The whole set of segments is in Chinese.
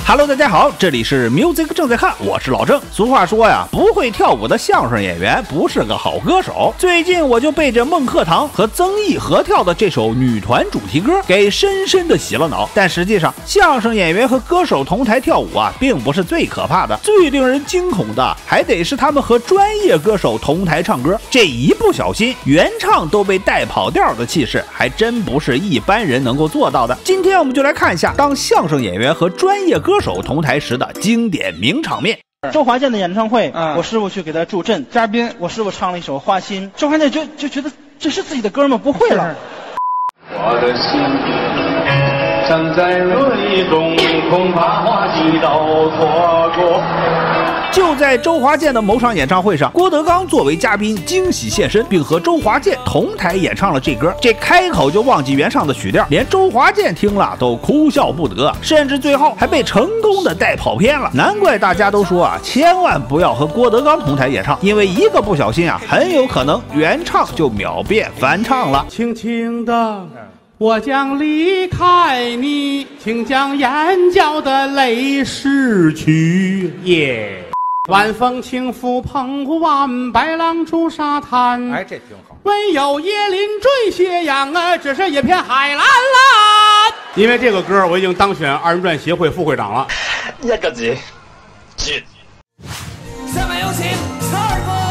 Hello， 大家好，这里是 Music 正在看，我是老郑。俗话说呀，不会跳舞的相声演员不是个好歌手。最近我就被这孟鹤堂和曾毅合跳的这首女团主题歌给深深的洗了脑。但实际上，相声演员和歌手同台跳舞啊，并不是最可怕的，最令人惊恐的还得是他们和专业歌手同台唱歌，这一不小心，原唱都被带跑调的气势，还真不是一般人能够做到的。今天我们就来看一下，当相声演员和专业歌手同台时的经典名场面。 周华健的演唱会，我师傅去给他助阵，嘉宾我师傅唱了一首《花心》，周华健就觉得这是自己的歌吗？不会了。 我的心站在雷中，恐怕花季都错过。 就在周华健的某场演唱会上，郭德纲作为嘉宾惊喜现身，并和周华健同台演唱了这歌。这开口就忘记原唱的曲调，连周华健听了都哭笑不得，甚至最后还被成功的带跑偏了。难怪大家都说啊，千万不要和郭德纲同台演唱，因为一个不小心啊，很有可能原唱就秒变翻唱了。 轻轻的我将离开你，请将眼角的泪拭去。耶，晚风轻拂澎湖湾，白浪逐沙滩。 哎，这挺好。 唯有椰林缀斜阳啊，只是一片海蓝蓝。因为这个歌，我已经当选二人转协会副会长了。 一个字，绝。 下面有请曹二哥。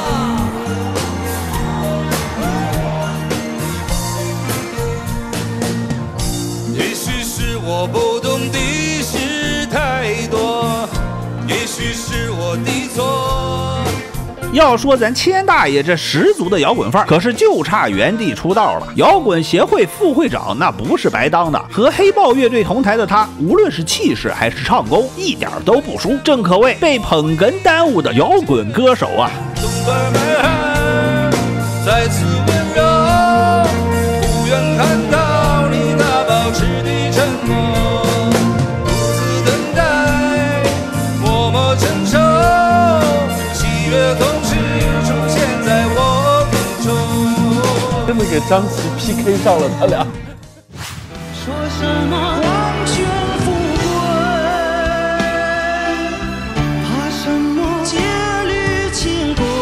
也许是我不懂的事太多，也许是我的错。 要说咱谦大爷这十足的摇滚范儿，可是就差原地出道了。摇滚协会副会长那不是白当的，和黑豹乐队同台的他，无论是气势还是唱功，一点都不输，正可谓被捧哏耽误的摇滚歌手啊。 再次温柔，不愿看到你那保持的沉默，独自等待，默默承受，喜悦同时出现在我口中。 真的给张琪 PK 上了，他俩。 说什么王权富贵，怕什么戒律清规。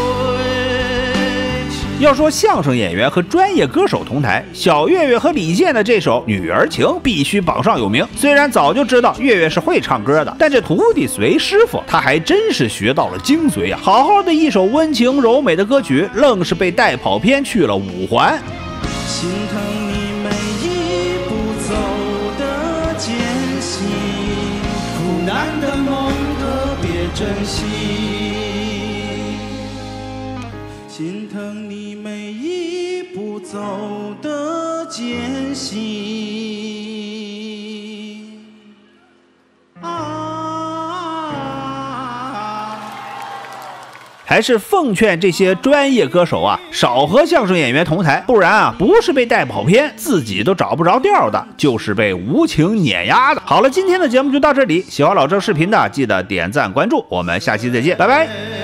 要说相声演员和专业歌手同台，小岳岳和李健的这首《女儿情》必须榜上有名。虽然早就知道岳岳是会唱歌的，但这徒弟随师傅，他还真是学到了精髓啊！好好的一首温情柔美的歌曲，愣是被带跑偏去了五环。 心疼你每一步走的艰辛，苦难的梦特别珍惜。心疼你每一步走的艰辛。 还是奉劝这些专业歌手啊，少和相声演员同台，不然啊，不是被带跑偏，自己都找不着调的，就是被无情碾压的。好了，今天的节目就到这里，喜欢老郑视频的记得点赞关注，我们下期再见，拜拜。